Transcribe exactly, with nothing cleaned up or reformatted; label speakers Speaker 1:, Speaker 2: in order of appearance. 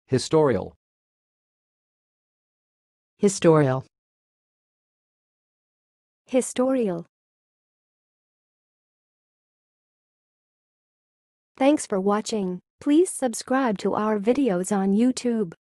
Speaker 1: Historial.
Speaker 2: Historial.
Speaker 3: Historial. Thanks for watching. Please subscribe to our videos on YouTube.